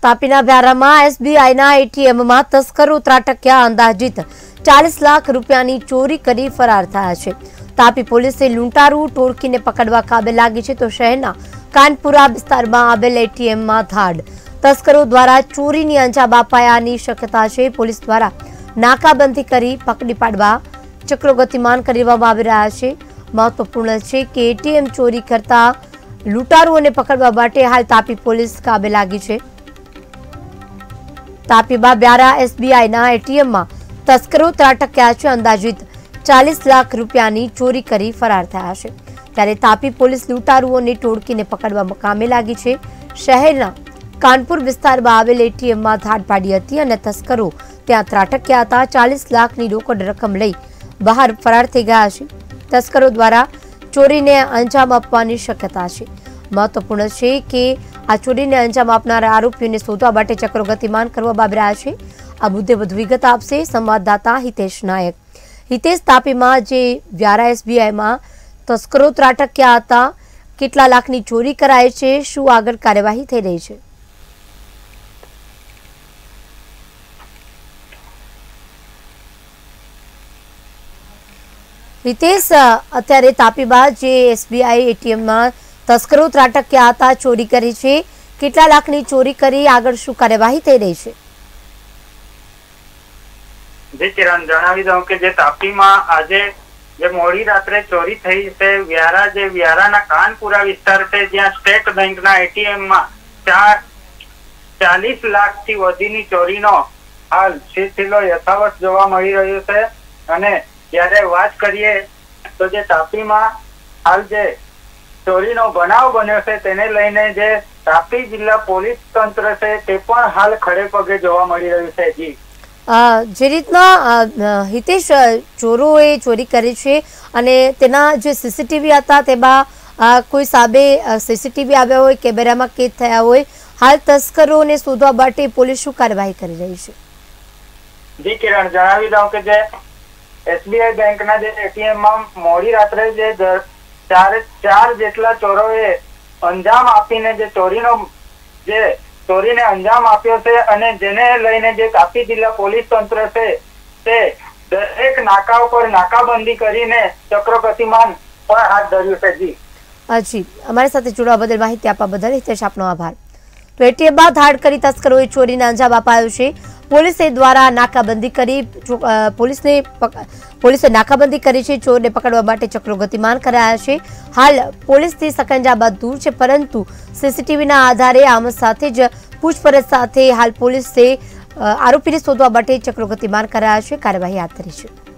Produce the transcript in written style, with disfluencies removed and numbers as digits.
તાપીના વ્યારામાં એસબીઆઈના એટીએમમાં તસ્કરો ત્રાટક્યા। અંદાજિત 40 લાખ રૂપિયાની ચોરી કરી ફરાર થયા છે। તાપી પોલીસે લૂંટારૂ ટોળકીને પકડવા કાબે લાગી છે, તો શહેરના કાનપુરા વિસ્તારમાં આવેલ એટીએમમાં ધાડ। તસ્કરો દ્વારા ચોરીની અંજામ અપાયાની શક્યતા છે। પોલીસ દ્વારા નાકાબંધી કરી પકડી પાડવા ચક્રો ગતિમાન કરવામાં આવી રહ્યા છે। મહત્વપૂર્ણ છે કે એટીએમ ચોરી કરતા લૂંટારૂઓને પકડવા માટે હાલ તાપી પોલીસ કાબે લાગી છે। તાપીમાં વ્યારા એસબીઆઈના એટીએમમાં તસ્કરો ત્રાટક્યા છે। અંદાજિત 40 લાખ રૂપિયાની ચોરી કરી ફરાર થયા છે। ત્યારે તાપી પોલીસ લૂંટારૂઓની ટોળકીને પકડવા કામે લાગી છે। શહેરના કાનપુર વિસ્તારમાં આવેલ એટીએમમાં ધાડ પાડી હતી અને તસ્કરો ત્યાં ત્રાટક્યા હતા। 40 લાખની રોકડ રકમ લઈ બહાર ફરાર થઈ ગયા છે। તસ્કરો દ્વારા ચોરીને અંજામ આપવાની શક્યતા છે। મહત્વપૂર્ણ છે કે આ ચોરીને અંજામ આપનારા આરોપીઓને શોધવા માટે ચક્રો ગતિમાન કરવામાં આવી રહ્યા છે। આ મુદ્દે વધુ વિગત આપશે સંવાદદાતા હિતેશ નાયક। હિતેશ, તાપીમાં જે વ્યારા એસબીઆઈમાં તસ્કરો ત્રાટક્યા હતા, કેટલા લાખની ચોરી કરાઈ છે, શું આગળ કાર્યવાહી થઈ રહી છે? હિતેશ, અત્યારે તાપીમાં જે એસબીઆઈ એટીએમમાં તસ્કરો ત્રાટક્યા હતા, ચોરી કરી છે, કેટલા લાખની ચોરી કરી, આગળ શું કાર્યવાહી થઈ રહી છે? જી કિરણ, જણાવી દઉં કે જે તાપીમાં આજે જે મોડી રાત્રે ચોરી થઈ છે, વ્યારાના કાનપુરા વિસ્તાર છે, જ્યાં સ્ટેટ બેંકના એટીએમમાં 40 લાખથી વધીની ચોરીનો હાલ સિલસિલો યથાવત જોવા મળી રહ્યો છે। અને જ્યારે વાત કરીએ તો જે તાપીમાં હાલ જે ચોરીનો બનાવ બન્યો છે તેને લઈને જે તાપી જિલ્લા પોલીસ તંત્ર છે તે પણ હાલ ખડે પગે જોવા મળી રહ્યું છે। જી, જે રીતના હિતેશ, ચોરોએ ચોરી કરી છે અને તેના જે સીસીટીવી હતા તેમાં કોઈ સામે સીસીટીવી આવ્યા હોય, કેમેરામાં કેદ થયા હોય, હાલ તસ્કરોને શોધવા માટે પોલીસ શું કાર્યવાહી કરી રહી છે? જી કિરણ, જણાવી દઉં કે જે એસબીઆઈ બેંકના જે એટીએમમાં મોડી રાત્રે જે 4 જેટલા ચોરોએ અંજામ આપીને જે ચોરીને અંજામ આપ્યો છે અને જેને લઈને જે તાપી જિલ્લા પોલીસ તંત્ર છે તે દરેક નાકા ઉપર નાકાબંધી કરીને ચક્ર ગતિમાન પણ હાથ ધર્યું છે। જી, અમારી સાથે જોડવા બદલ, માહિતી આપવા બદલ હિતેશ, આપનો આભાર। તો એટીએમમાં ધાડ કરી તસ્કરોએ ચોરીને અંજામ અપાયો છે। પોલીસે દ્વારા નાકાબંધી કરી પોલીસે નાકાબંધી કરી છે। ચોરને પકડવા માટે ચક્રો ગતિમાન કરાયા છે। હાલ પોલીસથી સકંજાબાદ દૂર છે, પરંતુ સીસીટીવીના આધારે આમ સાથે જ પૂછપરછ સાથે હાલ પોલીસે આરોપીને શોધવા માટે ચક્રો ગતિમાન કરાયા છે, કાર્યવાહી હાથ ધરી છે।